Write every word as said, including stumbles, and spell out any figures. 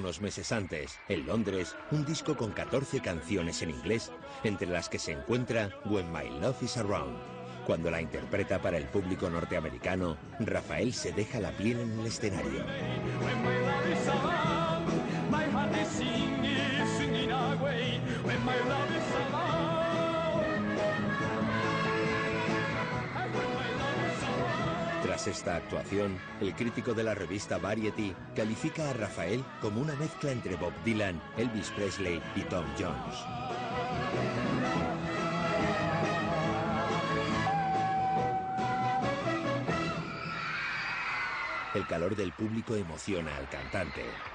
Unos meses antes, en Londres, un disco con catorce canciones en inglés, entre las que se encuentra When My Love Is Around. Cuando la interpreta para el público norteamericano, Rafael se deja la piel en el escenario. Tras esta actuación, el crítico de la revista Variety califica a Rafael como una mezcla entre Bob Dylan, Elvis Presley y Tom Jones. El calor del público emociona al cantante.